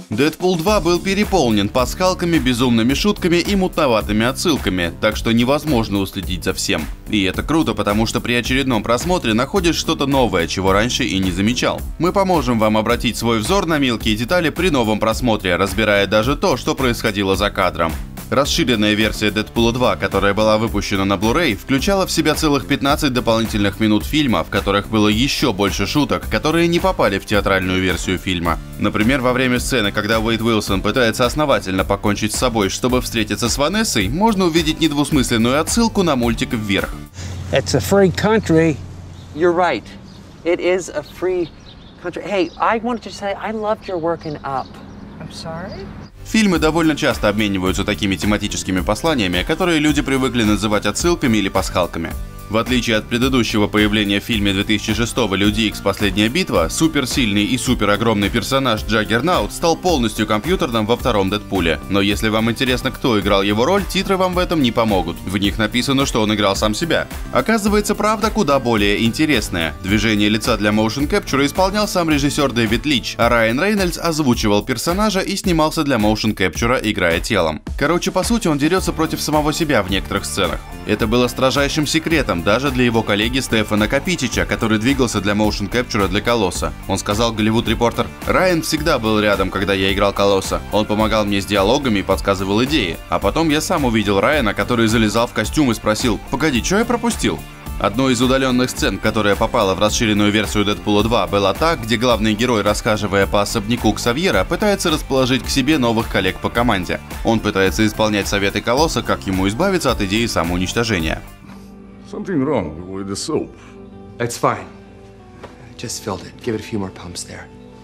Дэдпул 2 был переполнен пасхалками, безумными шутками и мутноватыми отсылками, так что невозможно уследить за всем. И это круто, потому что при очередном просмотре находишь что-то новое, чего раньше и не замечал. Мы поможем вам обратить свой взор на мелкие детали при новом просмотре, разбирая даже то, что происходило за кадром. Расширенная версия Дэдпула 2, которая была выпущена на Blu-ray, включала в себя целых 15 дополнительных минут фильма, в которых было еще больше шуток, которые не попали в театральную версию фильма. Например, во время сцены, когда Уэйд Уилсон пытается основательно покончить с собой, чтобы встретиться с Ванессой, можно увидеть недвусмысленную отсылку на мультик «Вверх». It's a free country. You're right. It is a free country. Hey, I wanted to say I loved your working up. I'm sorry? Фильмы довольно часто обмениваются такими тематическими посланиями, которые люди привыкли называть отсылками или пасхалками. В отличие от предыдущего появления в фильме 2006-го «Люди Икс. Последняя битва», суперсильный и суперогромный персонаж Джаггернаут стал полностью компьютерным во втором Дэдпуле. Но если вам интересно, кто играл его роль, титры вам в этом не помогут. В них написано, что он играл сам себя. Оказывается, правда куда более интересная. Движение лица для motion capture исполнял сам режиссер Дэвид Лич, а Райан Рейнольдс озвучивал персонажа и снимался для motion capture, играя телом. Короче, по сути, он дерется против самого себя в некоторых сценах. Это было строжайшим секретом даже для его коллеги Стефана Капичича, который двигался для motion capture для Колосса. Он сказал Голливуд Репортер: «Райан всегда был рядом, когда я играл Колосса. Он помогал мне с диалогами и подсказывал идеи. А потом я сам увидел Райана, который залезал в костюм и спросил: погоди, что я пропустил?» Одной из удаленных сцен, которая попала в расширенную версию Дэдпула 2, была та, где главный герой, расхаживая по особняку Ксавьера, пытается расположить к себе новых коллег по команде. Он пытается исполнять советы Колосса, как ему избавиться от идеи самоуничтожения. Something wrong with the soap. It's fine. I just filled it. Give it a few more pumps there.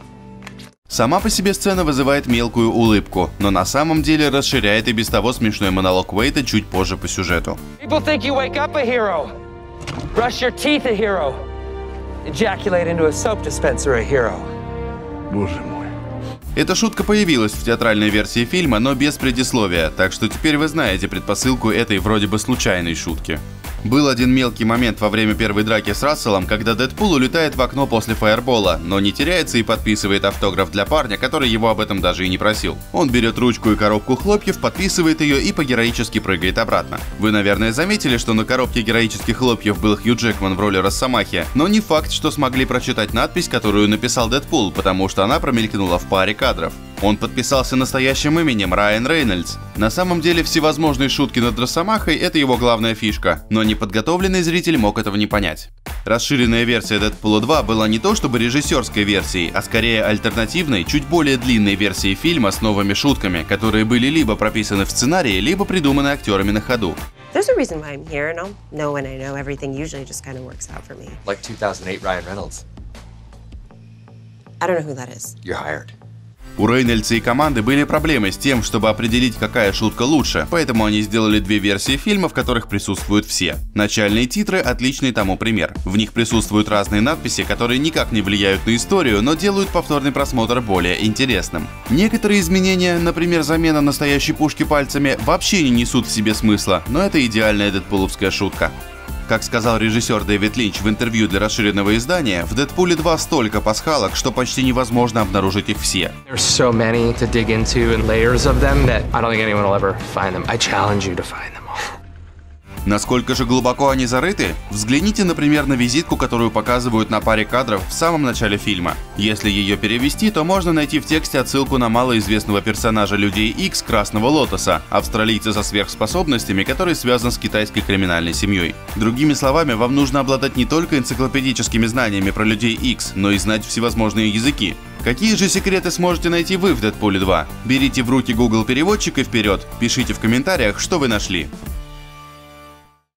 Сама по себе сцена вызывает мелкую улыбку, но на самом деле расширяет и без того смешной монолог Уэйда чуть позже по сюжету. People think you wake up a hero. Brush your teeth a hero. Ejaculate into a soap dispenser a hero. Боже мой. Эта шутка появилась в театральной версии фильма, но без предисловия, так что теперь вы знаете предпосылку этой вроде бы случайной шутки. Был один мелкий момент во время первой драки с Расселом, когда Дэдпул улетает в окно после фаербола, но не теряется и подписывает автограф для парня, который его об этом даже и не просил. Он берет ручку и коробку хлопьев, подписывает ее и по-героически прыгает обратно. Вы, наверное, заметили, что на коробке героических хлопьев был Хью Джекман в роли Росомахи, но не факт, что смогли прочитать надпись, которую написал Дэдпул, потому что она промелькнула в паре кадров. Он подписался настоящим именем Райан Рейнольдс. На самом деле всевозможные шутки над Росомахой — это его главная фишка, но неподготовленный зритель мог этого не понять. Расширенная версия Дэдпула 2 была не то чтобы режиссерской версией, а скорее альтернативной, чуть более длинной версией фильма с новыми шутками, которые были либо прописаны в сценарии, либо придуманы актерами на ходу. There's a reason why I'm here, and I'll know when I know. Everything usually just kind of works out for me. Like 2008 Ryan Reynolds. I don't know who that is. You're hired. У Рейнольдса и команды были проблемы с тем, чтобы определить, какая шутка лучше, поэтому они сделали две версии фильма, в которых присутствуют все. Начальные титры — отличный тому пример. В них присутствуют разные надписи, которые никак не влияют на историю, но делают повторный просмотр более интересным. Некоторые изменения, например, замена настоящей пушки пальцами, вообще не несут в себе смысла, но это идеальная дэдпуловская шутка. Как сказал режиссер Дэвид Линч в интервью для расширенного издания, в «Дэдпуле 2» столько пасхалок, что почти невозможно обнаружить их все. There's so many to dig into and layers of them that I don't think anyone will ever find them. I challenge you to find them all. Насколько же глубоко они зарыты? Взгляните, например, на визитку, которую показывают на паре кадров в самом начале фильма. Если ее перевести, то можно найти в тексте отсылку на малоизвестного персонажа Людей Икс Красного Лотоса, австралийца со сверхспособностями, который связан с китайской криминальной семьей. Другими словами, вам нужно обладать не только энциклопедическими знаниями про Людей Икс, но и знать всевозможные языки. Какие же секреты сможете найти вы в Дэдпуле 2? Берите в руки Google переводчик и вперед, пишите в комментариях, что вы нашли.